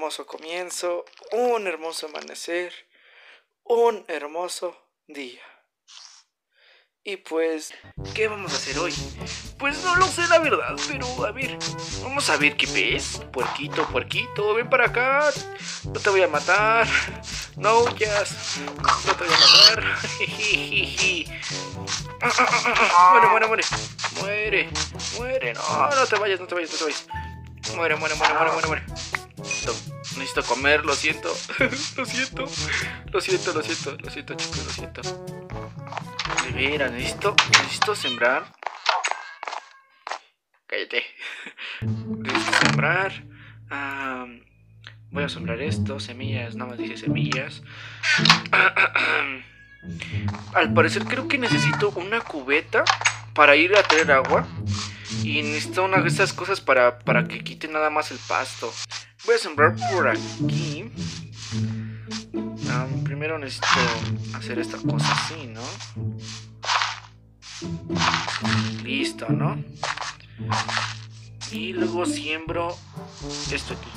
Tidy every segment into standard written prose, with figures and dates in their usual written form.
hermoso comienzo, un hermoso amanecer, un hermoso día. Y pues, ¿qué vamos a hacer hoy? Pues no lo sé la verdad, pero a ver, vamos a ver qué ves. Puerquito, puerquito, ven para acá. No te voy a matar. No huyas. No te voy a matar. Muere, muere, muere. Muere, muere. No, no te vayas, no te vayas, no te vayas. Muere, muere, muere, muere, muere, muere. Necesito comer, lo siento. Lo siento. Lo siento, lo siento, lo siento, chicos, lo siento. De veras, necesito sembrar. Cállate. Necesito sembrar. Voy a sembrar esto, semillas, nada más dice semillas. Al parecer creo que necesito una cubeta para ir a traer agua. Y necesito una de estas cosas para que quite nada más el pasto. Voy a sembrar por aquí. Primero necesito hacer esta cosa así, ¿no? Listo, ¿no? Y luego siembro esto aquí.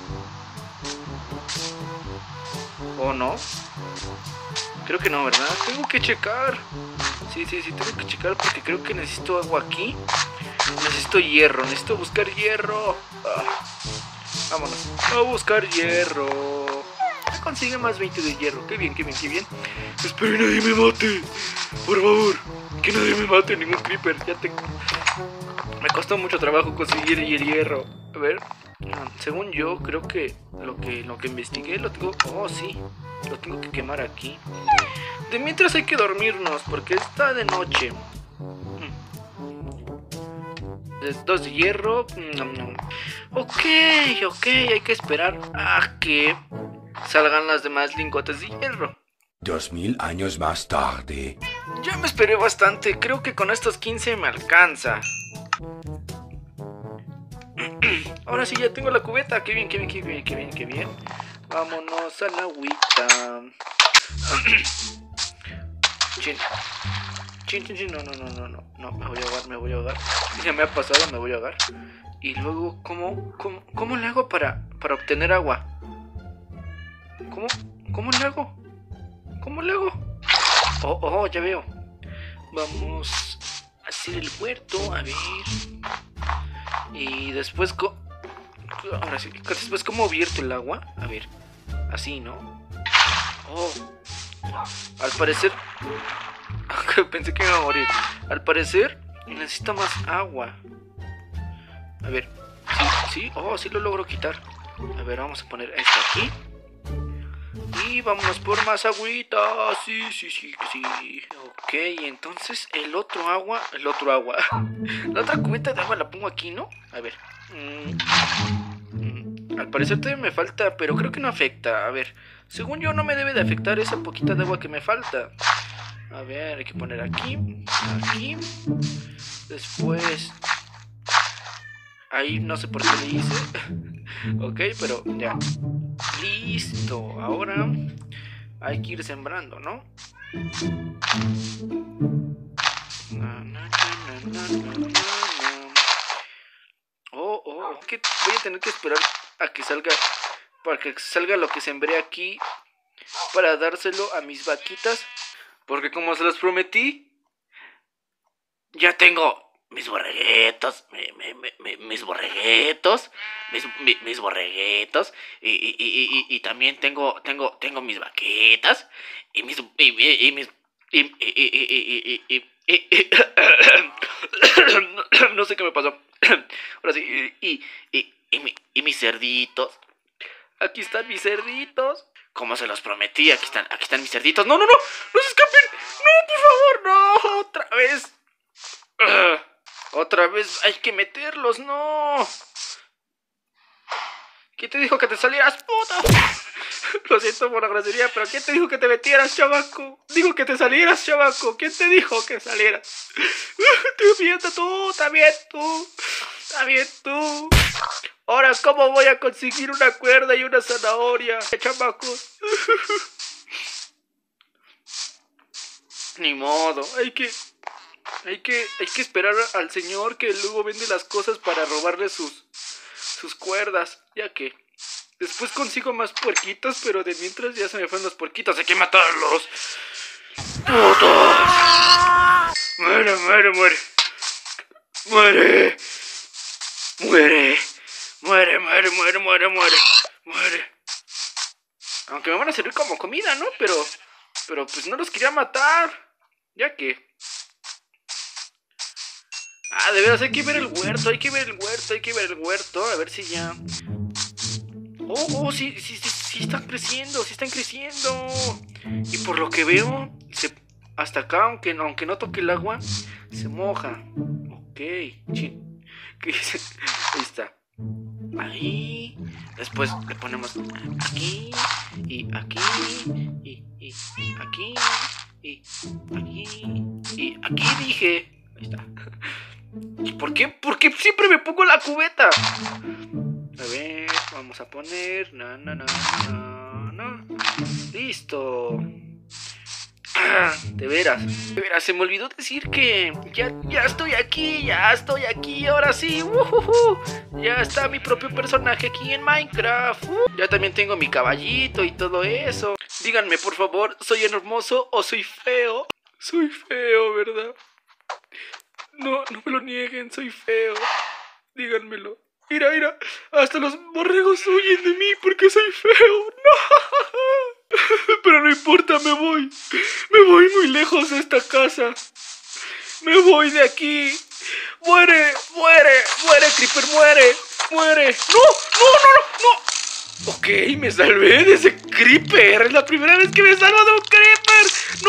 ¿O no? Creo que no, ¿verdad? Tengo que checar. Sí, tengo que checar porque creo que necesito agua aquí. Necesito hierro, necesito buscar hierro. Vámonos a buscar hierro. Se consigue más 20 de hierro. Qué bien, qué bien, qué bien. Espero que nadie me mate. Por favor, que nadie me mate, ningún creeper. Me costó mucho trabajo conseguir el hierro. A ver, según yo, creo que lo que investigué lo tengo... Oh, sí, lo tengo que quemar aquí. De mientras hay que dormirnos porque está de noche. 2 de hierro. Ok, hay que esperar a que salgan las demás lingotes de hierro. 2000 años más tarde. Ya me esperé bastante, creo que con estos 15 me alcanza. Ahora sí ya tengo la cubeta, qué bien, qué bien, qué bien, qué bien, qué bien. Vámonos a la agüita. Chin, no, me voy a ahogar. Ya me ha pasado, me voy a ahogar. Y luego, ¿cómo le hago para obtener agua? ¿Cómo le hago? ¿Cómo le hago? Oh, ya veo. Vamos a hacer el huerto, a ver. Y después, ahora sí, después, ¿cómo vierto el agua? A ver, así, ¿no? Oh, al parecer... Pensé que iba a morir. Al parecer necesita más agua. A ver, sí, sí lo logro quitar. A ver, vamos a poner esto aquí. Y vámonos por más agüita. Sí. Ok, entonces el otro agua. La otra cubeta de agua la pongo aquí, ¿no? A ver. Al parecer todavía me falta, pero creo que no afecta. A ver, según yo no me debe de afectar esa poquita de agua que me falta. A ver, hay que poner aquí. Después... Ahí no sé por qué le hice. Ok, pero ya. Listo. Ahora hay que ir sembrando, ¿no? Que voy a tener que esperar a que salga, para que salga lo que sembré aquí, para dárselo a mis vaquitas, porque como se los prometí, ya tengo mis borreguitos, mis borreguitos, mis borreguitos, y también tengo mis vaquitas y mis no sé qué me pasó. Ahora sí, y mis cerditos. Aquí están mis cerditos. Como se los prometí, aquí están mis cerditos. No se escapen. No, por favor, no. Otra vez hay que meterlos, no. ¿Quién te dijo que te salieras, puta? Lo siento por la grosería, pero ¿quién te dijo que te metieras, chavaco? Digo que te salieras, chavaco. ¿Quién te dijo que salieras? Estoy viendo tú, también tú. Ahora, ¿cómo voy a conseguir una cuerda y una zanahoria, chamacos? Ni modo, hay que esperar al señor que luego vende las cosas para robarle sus cuerdas, ya que Después consigo más puerquitos, pero de mientras ya se me fueron los puerquitos. Hay que matarlos. ¡Putos! ¡Muere, muere, muere! ¡Muere! ¡Muere! ¡Muere, muere, muere, muere, muere! ¡Muere! Aunque me van a servir como comida, ¿no? Pero pues no los quería matar. Ya que... Ah, de veras, hay que ver el huerto, hay que ver el huerto, hay que ver el huerto. A ver si ya... Oh, sí están creciendo, sí están creciendo. Y por lo que veo, hasta acá, aunque no toque el agua, se moja. Ok, ahí está. Ahí. Después le ponemos aquí. Y aquí. Y aquí. Y aquí. Y aquí dije. Ahí está. ¿Y por qué? Porque siempre me pongo la cubeta. A ver, vamos a poner. No. Listo. De veras, se me olvidó decir que ya estoy aquí, ahora sí. Ya está mi propio personaje aquí en Minecraft. Ya también tengo mi caballito y todo eso. Díganme, por favor, ¿soy hermoso o soy feo? Soy feo, ¿verdad? No me lo nieguen, soy feo. Díganmelo. Mira, hasta los borregos huyen de mí porque soy feo. ¡No! Pero no importa, me voy muy lejos de esta casa. Me voy de aquí. Muere, Creeper, muere. No. Ok, me salvé de ese Creeper. Es la primera vez que me salvo de un Creeper. No.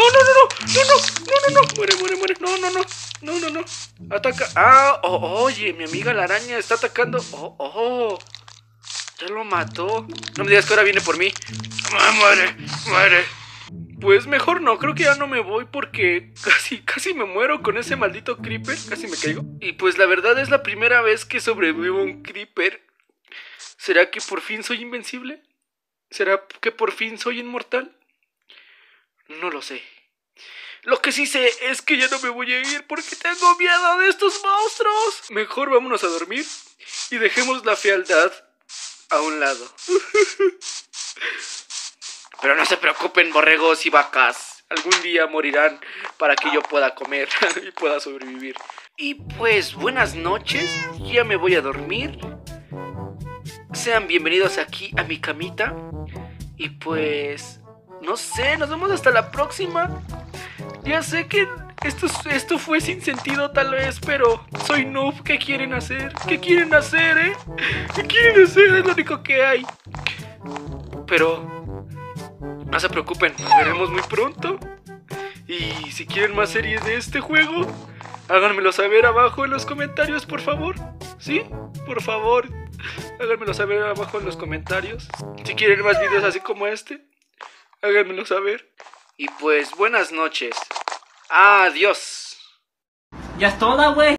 Muere. No. Ataca. Oye, mi amiga la araña está atacando. Ya lo mató. No me digas que ahora viene por mí. Muere. Pues mejor no, creo que ya no me voy porque casi me muero con ese maldito Creeper. Casi me caigo. Y pues la verdad es la primera vez que sobrevivo a un Creeper. ¿Será que por fin soy invencible? ¿Será que por fin soy inmortal? No lo sé. Lo que sí sé es que ya no me voy a ir porque tengo miedo de estos monstruos. Mejor vámonos a dormir y dejemos la fealdad a un lado. Pero no se preocupen, borregos y vacas. Algún día morirán para que yo pueda comer y pueda sobrevivir. Y pues buenas noches, ya me voy a dormir. Sean bienvenidos aquí a mi camita. Y pues... no sé, nos vemos hasta la próxima. Ya sé que esto fue sin sentido tal vez, pero soy noob. ¿Qué quieren hacer? ¿Qué quieren hacer? Es lo único que hay. Pero no se preocupen, nos veremos muy pronto. Y si quieren más series de este juego, háganmelo saber abajo en los comentarios, por favor. ¿Sí? Por favor, háganmelo saber abajo en los comentarios. Si quieren más videos así como este, háganmelo saber. Y pues buenas noches. Adiós. Ya es toda, güey.